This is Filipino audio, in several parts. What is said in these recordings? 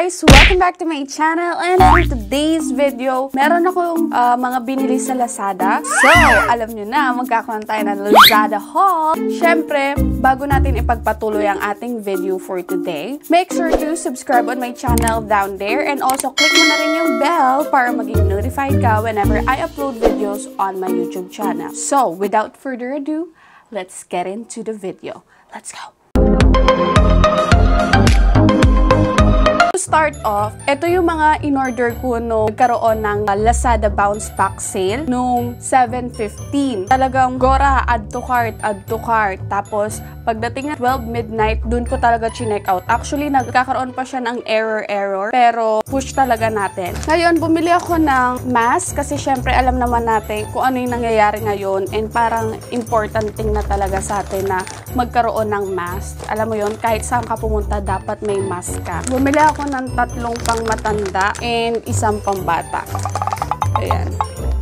guys! Welcome back to my channel, and for today's video, meron akong mga binili sa Lazada. So, alam nyo na, magkakaroon tayo ng Lazada haul. Syempre, bago natin ipagpatuloy ang ating video for today, make sure to subscribe on my channel down there, and also click mo na rin yung bell para maging notified ka whenever I upload videos on my YouTube channel. So, without further ado, let's get into the video. Let's go! To start off, ito yung mga in-order ko nung nagkaroon ng Lazada Bounce Back Sale nung 7/15. Talagang gora, add to cart. Tapos, pagdating ng 12 midnight, dun ko talaga chinek out. Actually, nagkakaroon pa siya ng error, pero push talaga natin. Ngayon, bumili ako ng mask kasi syempre alam naman natin kung ano yung nangyayari ngayon, and parang important thing na talaga sa atin na magkaroon ng mask. Alam mo yun, kahit saan ka pumunta, dapat may mask ka. Bumili ako ng 3 pang matanda and 1 pang bata. Ayan.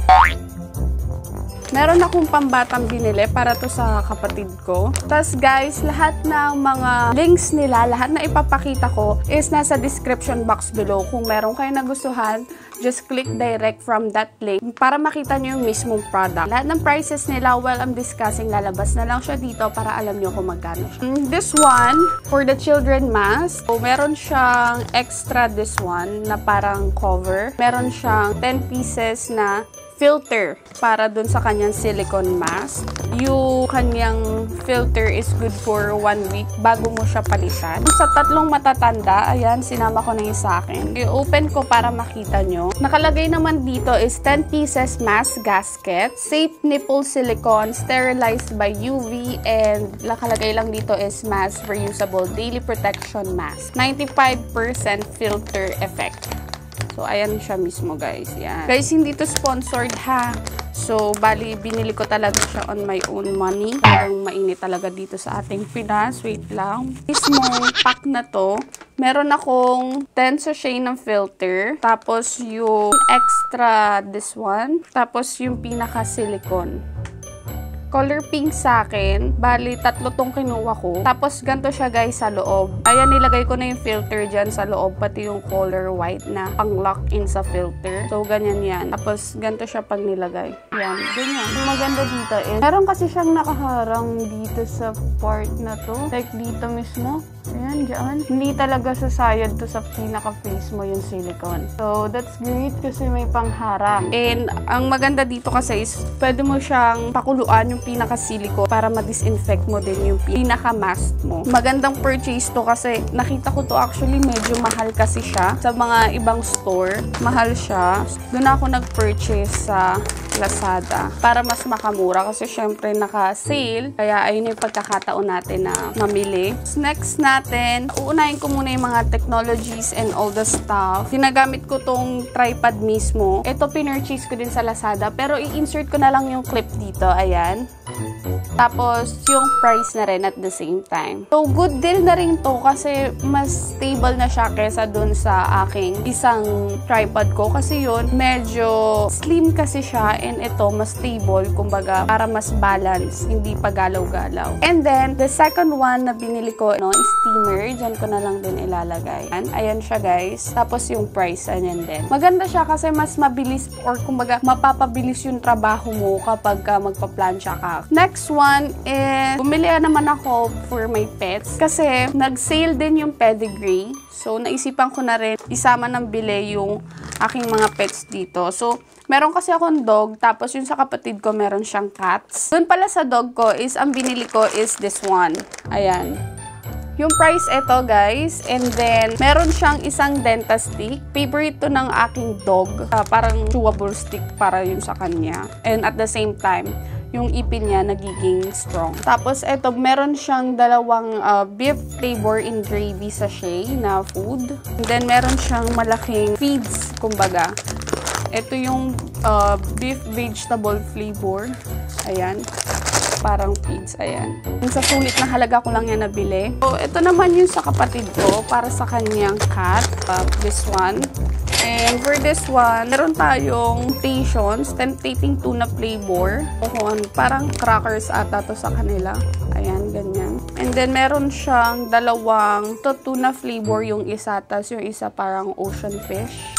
Meron akong pambatang binili para to sa kapatid ko. Tapos guys, lahat ng mga links nila, lahat na ipapakita ko is nasa description box below. Kung meron kayo nagustuhan, just click direct from that link para makita nyo yung mismong product. Lahat ng prices nila, while I'm discussing, lalabas na lang siya dito para alam nyo kung magkano siya. This one, for the children mask, so, meron siyang extra this one na parang cover. Meron siyang 10 pieces na filter para dun sa kanyang silicone mask. Yung kanyang filter is good for 1 week bago mo siya palitan. Sa 3 matatanda, ayan, sinama ko na yung sa akin. I-open ko para makita nyo. Nakalagay naman dito is 10 pieces mask gasket, safe nipple silicone, sterilized by UV, and nakalagay lang dito is mask reusable daily protection mask. 95% filter effect. So, ayan siya mismo, guys. Yan. Guys, hindi to sponsored, ha? So, bali, binili ko talaga siya on my own money. Parang mainit talaga dito sa ating Pinas. Wait lang. Mismong pack na to, meron akong 10 sachet ng filter. Tapos, yung extra this one. Tapos, yung pinaka-silicone. Color pink sa akin. Bali, 3 tong kinuha ko. Tapos, ganito siya guys sa loob. Ayan, nilagay ko na yung filter dyan sa loob. Pati yung color white na pang-lock-in sa filter. So, ganyan yan. Tapos, ganito siya pag nilagay. Yan, ganyan. Yung maganda dito is, meron kasi siyang nakaharang dito sa part na to. Like, dito mismo. Ayan, dyan. Hindi talaga sasayad to sa pinaka-face mo yung silicone. So, that's great kasi may pangharang. And, ang maganda dito kasi is, pwede mo siyang pakuluan yung pinaka-silicone para ma-disinfect mo din yung pinaka-mask mo. Magandang purchase to kasi nakita ko to actually medyo mahal kasi siya. Sa mga ibang store, mahal siya. Doon ako nag-purchase sa Lazada para mas makamura kasi syempre naka-sale. Kaya ayun yung pagkakataon natin na mamili. Next natin, uunahin ko muna yung mga technologies and all the stuff. Ginagamit ko tong tripod mismo. Ito pinurchase ko din sa Lazada pero i-insert ko na lang yung clip dito. Ayan. Tapos, yung price na rin at the same time. So, good deal na rin to kasi mas stable na siya kesa dun sa aking isang tripod ko. Kasi yun, medyo slim kasi siya and ito, mas stable. Kumbaga, para mas balance, hindi pa galaw-galaw. And then, the second one na binili ko, no, is steamer. Diyan ko na lang din ilalagay. Ayan siya, guys. Tapos, yung price, ayan din. Maganda siya kasi mas mabilis or kumbaga, mapapabilis yung trabaho mo kapag magpa-plancha ka. Next one is, bumili naman ako for my pets kasi nag-sale din yung pedigree. So, naisipan ko na rin isama ng bili yung aking mga pets dito. So, meron kasi akong dog, tapos yung sa kapatid ko meron siyang cats. Doon pala sa dog ko is, ang binili ko is this one. Ayan. Yung price ito guys, and then meron siyang isang dentastick. Favorite to ng aking dog. Parang chewable stick para yun sa kanya. And at the same time, yung ipin niya nagiging strong. Tapos, eto, meron siyang 2 beef flavor in gravy sachet na food. And then, meron siyang malaking feeds, kumbaga. Ito yung beef vegetable flavor. Ayan. Parang feeds, ayan. Yung sa sulit na halaga ko lang yan nabili. So, ito naman yung sa kapatid ko para sa kanyang cat. This one. And for this one, meron tayong Temptations, Temptating Tuna Flavor. Parang crackers ata to sa kanila. Ayan, ganyan. And then, meron siyang dalawang tuna flavor yung isa, tas yung isa parang ocean fish.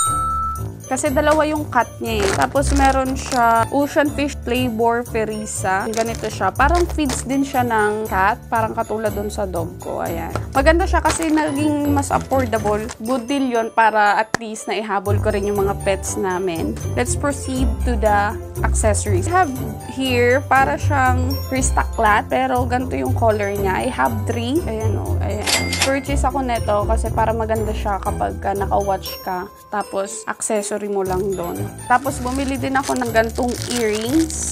Kasi dalawa yung cut niya eh. Tapos meron siya ocean fish flavor perisa. Ganito siya. Parang feeds din siya ng cat. Parang katulad dun sa dog ko. Ayan. Maganda siya kasi naging mas affordable. Good deal yun para at least na ihabol ko rin yung mga pets namin. Let's proceed to the accessories. I have here para siyang Cristaclat. Pero ganito yung color niya. I have 3. Ayan o. Ayan. Purchase ako neto kasi para maganda siya kapag naka-watch ka. Tapos accessory mo lang doon. Tapos, bumili din ako ng gantong earrings.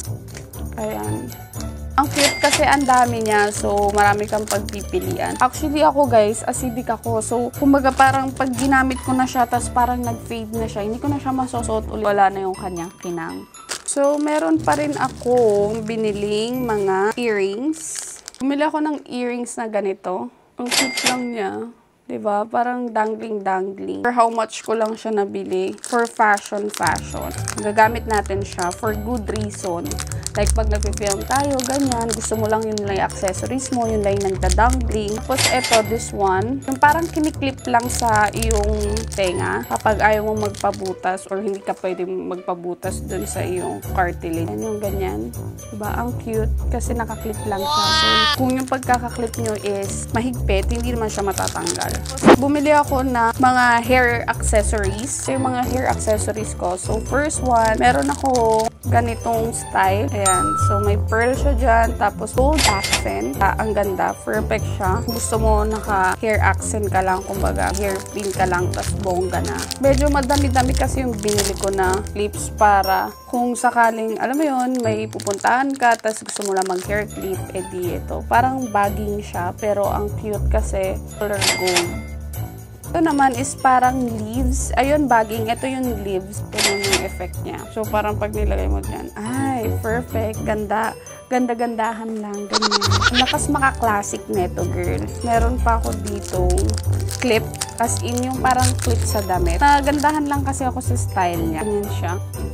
Ayan. Ang cute kasi ang dami niya. So, marami kang pagpipilian. Actually, ako guys, acidic ako. So, kumbaga parang pag ginamit ko na siya, tas parang nag-fade na siya, hindi ko na siya masosot ulit. Wala na yung kanyang kinang. So, meron pa rin akong biniling mga earrings. Bumili ako ng earrings na ganito. Ang cute lang niya. Diba? Parang dangling-dangling. For how much ko lang siya nabili. For fashion. Gagamit natin siya for good reason. Like, pag nag-film tayo, ganyan. Gusto mo lang yun lang yung accessories mo, yun lang yung nagda-dangling. Tapos, eto, this one. Yung parang kiniklip lang sa iyong tenga. Kapag ayaw mo magpabutas or hindi ka pwede magpabutas dun sa iyong cartilage. Yan yung ganyan. Diba? Ang cute. Kasi nakaklip lang siya. So, kung yung pagkakaklip nyo is mahigpit, hindi naman siya matatanggal. Bumili ako na mga hair accessories. So, yung mga hair accessories ko. So, first one, meron ako ganitong style. Ayan. So, may pearl siya dyan. Tapos, gold accent. Ang ganda. Perfect siya. Gusto mo naka-hair accent ka lang. Kumbaga, hairpin ka lang. Tapos, bongga na. Medyo madami-dami kasi yung binili ko na clips para kung sakaling, alam mo yun, may pupuntahan ka. Tapos, gusto mo lang mag-hair clip. Edi ito. Parang bagging siya. Pero, ang cute kasi color gold. Ito naman is parang leaves. Ayun, bagging. Ito yung leaves. Ito yung effect niya. So, parang pag nilagay mo dyan, ay, perfect. Ganda. Ganda-gandahan lang. Ganyan. Lakas maka-classic neto, girl. Meron pa ako ditong clip. As in, yung parang clip sa damit. Nagandahan lang kasi ako sa style niya. Ganyan siya.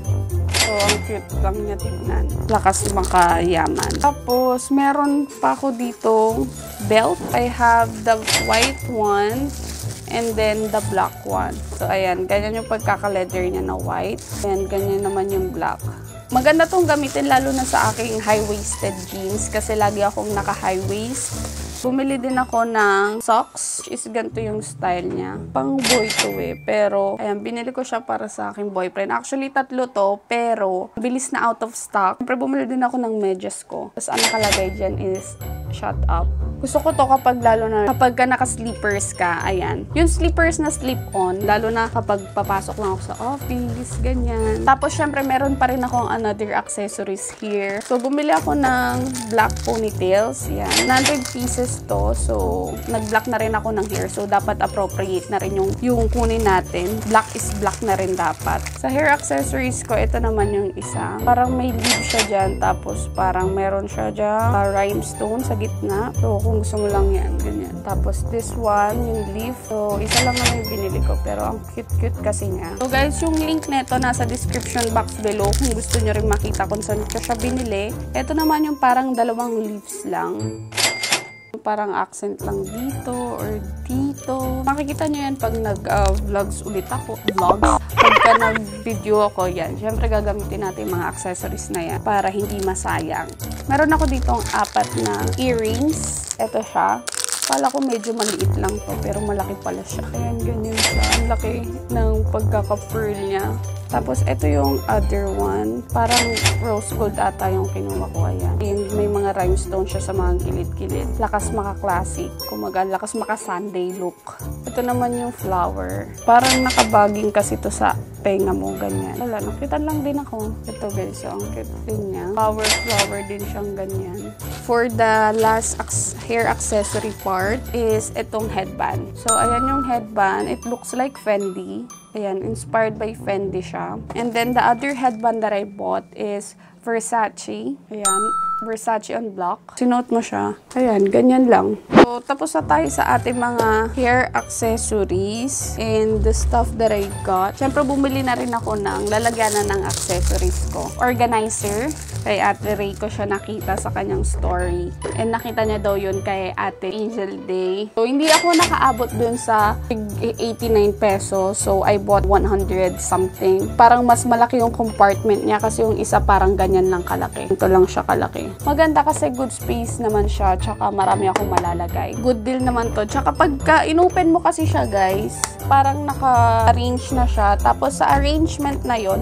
So, ang cute lang niya tignan. Lakas makayaman. Tapos, meron pa ako ditong belt. I have the white one. And then, the black one. So, ayan. Ganyan yung pagkaka-leather niya na white. And ganyan naman yung black. Maganda tong gamitin lalo na sa aking high-waisted jeans. Kasi lagi akong naka-high-waist. Bumili din ako ng socks. Is ganito yung style niya. Pang boy to eh. Pero, ayan. Binili ko siya para sa aking boyfriend. Actually, 3 to. Pero, bilis na out of stock. Siyempre, bumili din ako ng medyas ko. Tapos, ang nakalagay dyan is shut up. Gusto ko to kapag lalo na kapag ka naka-slippers ka, ayan. Yung slippers na slip-on, lalo na kapag papasok lang ako sa office, ganyan. Tapos, syempre, meron pa rin akong another accessories here. So, bumili ako ng black ponytails. Yan. 100 pieces to. So, nag-black na rin ako ng hair. So, dapat appropriate na rin yung kunin natin. Black is black na rin dapat. Sa hair accessories ko, ito naman yung isa. Parang may leaf siya dyan. Tapos, parang meron siya dyan. Rhinestone sa gitna. So, kung gusto mo lang yan, ganyan. Tapos, this one, yung leaf. So, isa lang naman yung binili ko. Pero, ang cute-cute kasi niya. So, guys, yung link neto nasa description box below. Kung gusto nyo rin makita kung saan ko siya binili. Ito naman yung parang 2 leaves lang. Parang accent lang dito or dito. Makikita nyo yan pag nag-vlogs ulit ako. Vlogs. Pagka nag-video ako, yan. Siyempre, gagamitin natin mga accessories na yan para hindi masayang. Meron ako ditong 4 na earrings. Ito siya. Kala ko medyo maliit lang to, pero malaki pala siya. Kaya ganyan siya. Ang laki ng pagkaka-pearl niya. Tapos, ito yung other one. Parang rose gold ata yung kinuha ko. Ayan. And may mga rhinestone siya sa mga gilid-gilid. Lakas maka-classic. Kumaga, lakas maka-Sunday look. Ito naman yung flower. Parang nakabaging kasi to sa tenga mo. Ganyan. Wala, nakita lang din ako. Ito guys, so ang cute din niya. Flower din siyang ganyan. For the last hair accessory part is itong headband. So, ayan yung headband. It looks like Fendi. Ayan, inspired by Fendi siya. And then, the other headband that I bought is Versace. Ayan. Versace on Block. Sinuot mo siya. Ayan, ganyan lang. So, tapos na tayo sa ating mga hair accessories and the stuff that I got. Siyempre, bumili na rin ako ng lalagyanan ng accessories ko. Organizer. Kay Ate Ray ko siya nakita sa kanyang story. And nakita niya daw yun kay Ate Angel Day. So, hindi ako nakaabot dun sa 89 pesos. So, I bought 100 something. Parang mas malaki yung compartment niya kasi yung isa parang ganyan lang kalaki. Ito lang siya kalaki. Maganda kasi good space naman siya. Tsaka marami akong malalagay. Good deal naman to. Tsaka pagka inopen mo kasi siya guys, parang naka-arrange na siya. Tapos sa arrangement na yon,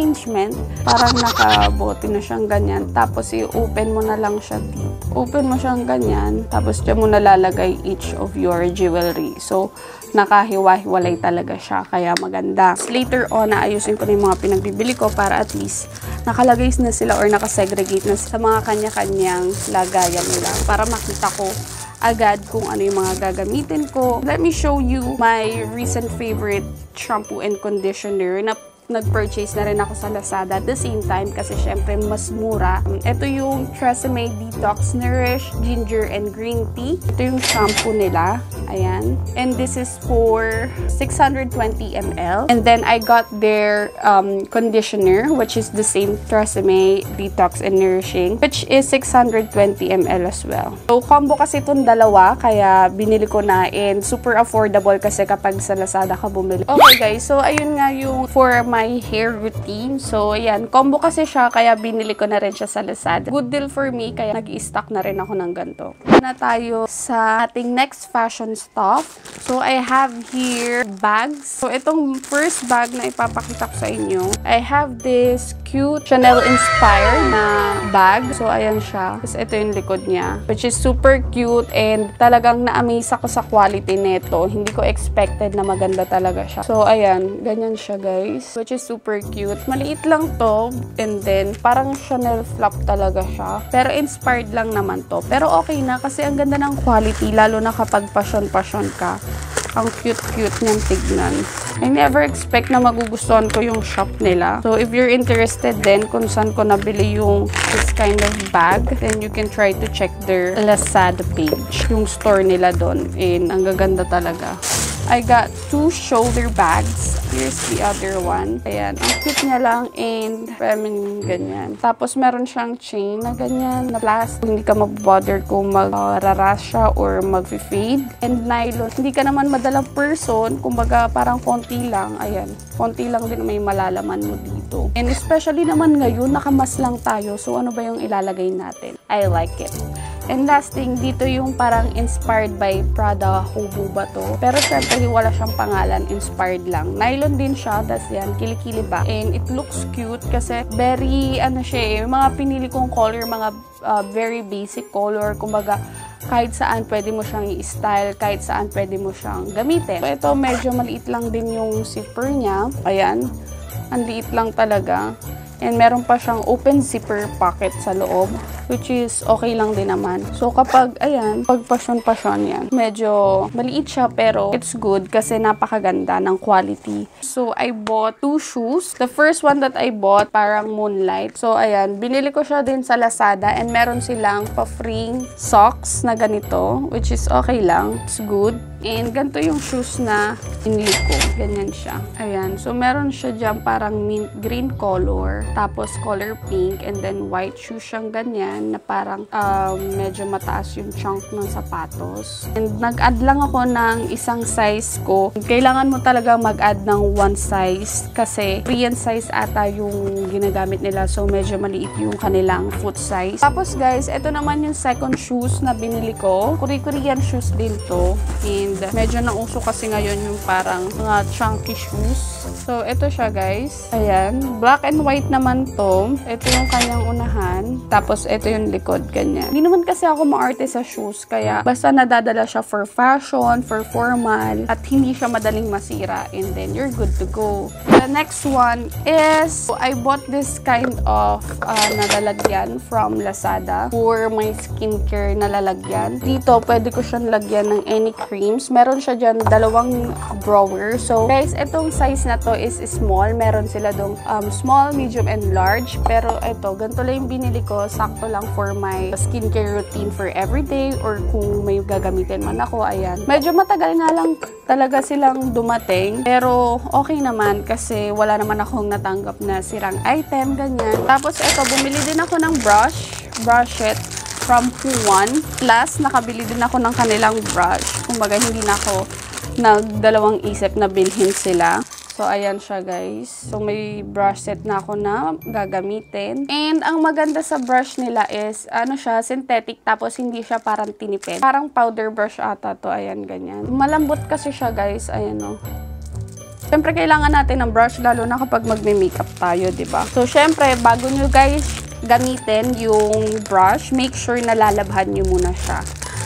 parang nakabote na siyang ganyan. Tapos i-open mo na lang siya dito. Open mo siyang ganyan. Tapos dyan mo nalalagay each of your jewelry. So, nakahiwa-hiwalay talaga siya. Kaya maganda. Later on, naayusin ko na yung mga pinagbibili ko para at least nakalagay na sila or nakasegregate na sa mga kanya-kanyang lagayan nila. Para makita ko agad kung ano yung mga gagamitin ko. Let me show you my recent favorite shampoo and conditioner na nag-purchase na rin ako sa Lazada at the same time kasi syempre mas mura. Ito yung TRESemmé Detox Nourish Ginger and Green Tea. Ito yung shampoo nila. Ayan. And this is for 620 ml. And then I got their conditioner which is the same TRESemmé Detox and Nourishing which is 620 ml as well. So combo kasi itong dalawa kaya binili ko na and super affordable kasi kapag sa Lazada ka bumili. Okay guys, so ayun nga yung for my hair routine. So, ayan. Combo kasi siya, kaya binili ko na rin siya sa Lazada. Good deal for me, kaya nag-i-stock na rin ako ng ganito. Na tayo sa ating next fashion stuff. So, I have here bags. So, itong first bag na ipapakita ko sa inyo, I have this cute Chanel-inspired na bag. So, ayan siya. Tapos, ito yung likod niya, which is super cute and talagang na-amaze ako sa quality nito. Hindi ko expected na maganda talaga siya. So, ayan. Ganyan siya, guys. Which is super cute. Maliit lang to. And then, parang Chanel flap talaga siya. Pero inspired lang naman to. Pero okay na kasi ang ganda ng quality. Lalo na kapag passion-passion ka. Ang cute-cute niyang tignan. I never expect na magugustuhan ko yung shop nila. So, if you're interested din kung saan ko nabili yung this kind of bag, then you can try to check their Lazada page. Yung store nila doon. And ang gaganda talaga. I got 2 shoulder bags. Here's the other one. Ayan. Ang cute niya lang and feminine ganyan. Tapos meron siyang chain na ganyan na plastic. Hindi ka mag-bother kung mag-raras siya or mag-fade. And nylon. Hindi ka naman madalang person. Kumbaga parang konti lang. Ayan. Konti lang din may malalaman mo dito. And especially naman ngayon, nakamas lang tayo. So ano ba yung ilalagay natin? I like it. And last thing, dito yung parang inspired by Prada Hubu ba to? Pero syempre, wala siyang pangalan, inspired lang. Nylon din siya, tas yan, kilikili ba? And it looks cute kasi very, ano siya eh, mga pinili kong color, mga very basic color, kumbaga, kahit saan pwede mo siyang i-style, kahit saan pwede mo siyang gamitin. So, ito, medyo maliit lang din yung zipper niya. Ayan, ang liit lang talaga. And meron pa siyang open zipper pocket sa loob, which is okay lang din naman. So, kapag, ayan, pag pasyon-pasyon yan, medyo maliit siya, pero it's good kasi napakaganda ng quality. So, I bought 2 shoes. The first one that I bought, parang Moonlight. So, ayan, binili ko siya din sa Lazada and meron silang pa-free socks na ganito, which is okay lang. It's good. And ganito yung shoes na pinili ko. Ganyan siya. Ayan. So, meron siya dyan parang mint green color. Tapos, color pink. And then, white shoes siyang ganyan na parang medyo mataas yung chunk ng sapatos. And nag-add lang ako ng isang size ko. Kailangan mo talaga mag-add ng 1 size kasi Korean size ata yung ginagamit nila. So, medyo maliit yung kanilang foot size. Tapos, guys, ito naman yung second shoes na binili ko. Korean shoes din to. And medyo nauso kasi ngayon yung parang mga chunky shoes. So, ito siya guys. Ayan. Black and white naman to. Ito yung kanyang unahan. Tapos, ito yung likod. Ganyan. Hindi naman kasi ako maarte sa shoes. Kaya, basta nadadala siya for fashion, for formal, at hindi siya madaling masira. And then, you're good to go. The next one is, I bought this kind of nalalagyan from Lazada for my skincare na lalagyan. Dito, pwede ko siyang lagyan ng any creams. Meron siya dyan 2 drawer. So, guys, itong size na to is small. Meron sila dong small, medium, and large. Pero ito, ganito lang yung binili ko. Sakto lang for my skincare routine for everyday or kung may gagamitin man ako, ayan. Medyo matagal nga lang talaga silang dumating, pero okay naman kasi wala naman akong natanggap na sirang item, ganyan. Tapos ito, bumili din ako ng brush it from Huan. Plus, nakabili din ako ng kanilang brush. Kumbaga, hindi na ako nagdalawang isip na bilhin sila. So, ayan siya, guys. So, may brush set na ako na gagamitin. And, ang maganda sa brush nila is, ano siya, synthetic, tapos hindi siya parang tinipid. Parang powder brush ata to. Ayan, ganyan. Malambot kasi siya, guys. Ayan, o. Siyempre, kailangan natin ng brush, lalo na kapag magme-makeup tayo, diba? So, siyempre, bago nyo, guys, gamitin yung brush, make sure na lalabhan nyo muna siya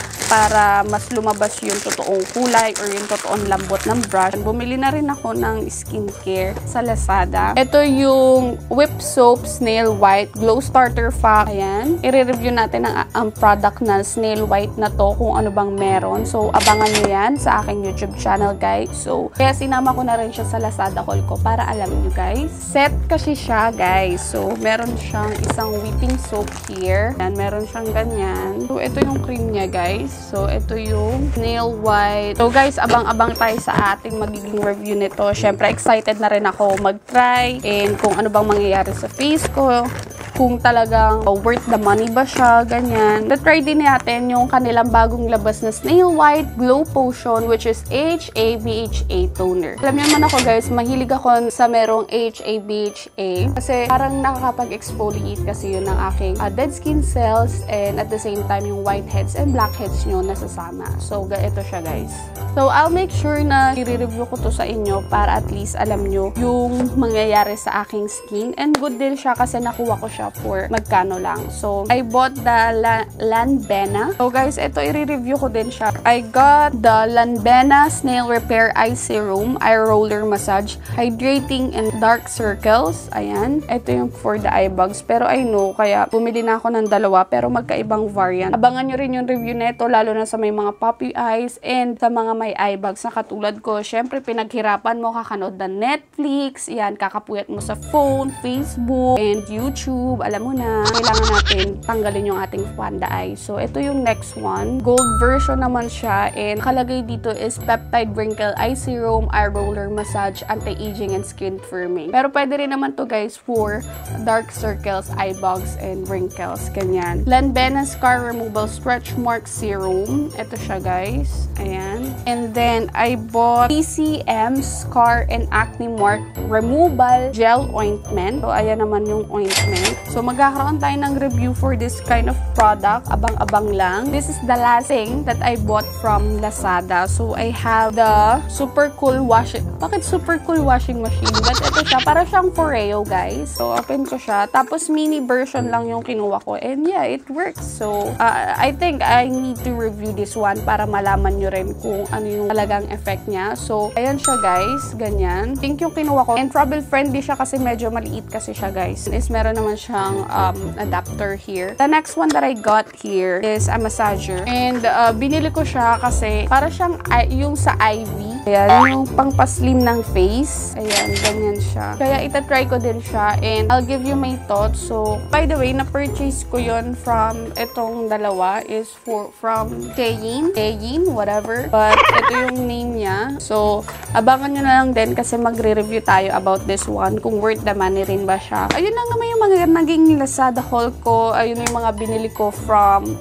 para mas lumabas yung totoong kulay or yung totoong lambot ng brush. Bumili na rin ako ng skincare sa Lazada. Ito yung Whip Soap Snail White Glow Starter Pack. Ayan. I-review natin ang product na Snail White na to, kung ano bang meron. So, abangan nyo yan sa aking YouTube channel, guys. So, kaya sinama ko na rin siya sa Lazada haul ko para alam nyo, guys. Set kasi siya, guys. So, meron siyang isang whipping soap here. Ayan, meron siyang ganyan. So, ito yung cream niya, guys. So, ito yung Snail White. So, guys, abang-abang tayo sa ating magiging review nito. Siyempre, excited na rin ako mag-try and kung ano bang mangyayari sa face ko. Kung talagang worth the money ba siya, ganyan. Na-try din natin yung kanilang bagong labas na Snail White Glow Potion, which is HA BHA Toner. Alam niyo naman ako, guys, mahilig ako sa merong HA BHA kasi parang nakakapag-exfoliate kasi yun ng aking dead skin cells and at the same time yung whiteheads and blackheads nyo nasasama. So, ito siya, guys. So, I'll make sure na i-review ko to sa inyo para at least alam nyo yung mangyayari sa aking skin. And good deal siya kasi nakuha ko siya for magkano lang. So, I bought the Lanbena. So, guys, ito i-review ko din siya. I got the Lanbena Snail Repair Eye Serum, Eye Roller Massage, Hydrating and Dark Circles. Ayan. Ito yung for the eye bags. Pero I know, kaya bumili na ako ng dalawa pero magkaibang variant. Abangan nyo rin yung review nito, lalo na sa may mga puppy eyes and sa mga may eye bags na katulad ko. Syempre, pinaghirapan mo kakanood ng Netflix. Yan, kakapuyat mo sa phone, Facebook, and YouTube. Alam mo na, kailangan natin tanggalin yung ating panda eye. So, ito yung next one. Gold version naman siya. And kalagay dito is Peptide Wrinkle Eye Serum, Eye Roller Massage, Anti-Aging and Skin Firming. Pero pwede rin naman to, guys, for dark circles, eye bags, and wrinkles. Ganyan. Lanbena Scar Removal Stretch Mark Serum. Ito siya, guys. Ayan. And then, I bought PCM Scar and Acne Mark Removal Gel Ointment. So, ayan naman yung ointment. So, magkakaroon tayo ng review for this kind of product. Abang-abang lang. This is the last thing that I bought from Lazada. So, I have the Super Cool Washing... Bakit Super Cool Washing Machine? But ito siya. Para siyang Foreo, guys. So, open ko siya. Tapos, mini version lang yung kinuha ko. And yeah, it works. So, I think I need to review this one para malaman nyo rin kung ano yung talagang effect niya. So, ayan siya, guys. Ganyan. I think yung kinuha ko. And travel-friendly siya kasi medyo maliit kasi siya, guys. Is meron naman siyang adapter here. The next one that I got here is a massager. And binili ko siya kasi para siyang yung sa IV. Ayan, yung pangpaslim ng face. Ayan, ganyan siya. Kaya itatry ko din siya and I'll give you my thoughts. So, by the way, na-purchase ko yun from itong dalawa is from Teyin, whatever. But ito yung name niya. So, abangan nyo na lang din kasi magre-review tayo about this one. Kung worth the money rin ba siya. Ayun lang naman yung mga naging Lazada haul ko. Ayun yung mga binili ko from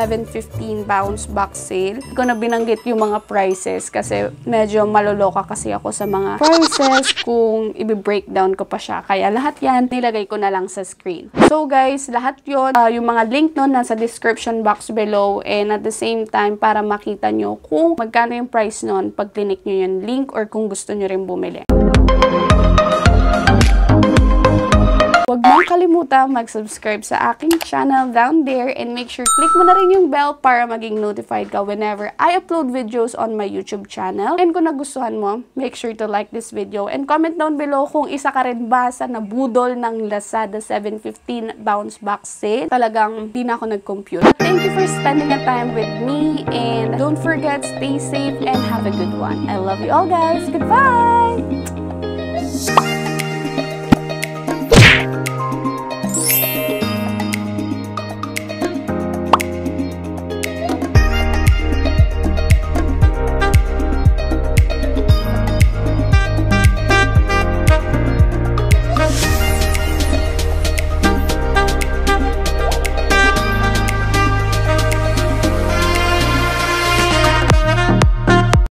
7.15 bounce box sale. Hindi ko na binanggit yung mga prices kasi medyo maloloka kasi ako sa mga prices kung i-breakdown ko pa siya. Kaya lahat yan, nilagay ko na lang sa screen. So guys, lahat yun, yung mga link nun nasa description box below and at the same time para makita nyo kung magkano yung price nun pag clinic nyo yung link or kung gusto nyo rin bumili. Huwag mong kalimutan mag-subscribe sa aking channel down there and make sure click mo na rin yung bell para maging notified ka whenever I upload videos on my YouTube channel. And kung nagustuhan mo, make sure to like this video and comment down below kung isa ka rin ba sa nabudol ng Lazada 7.15 bounce box sale. Talagang di na ako nag-compute. Thank you for spending the time with me and don't forget, stay safe and have a good one. I love you all, guys. Goodbye!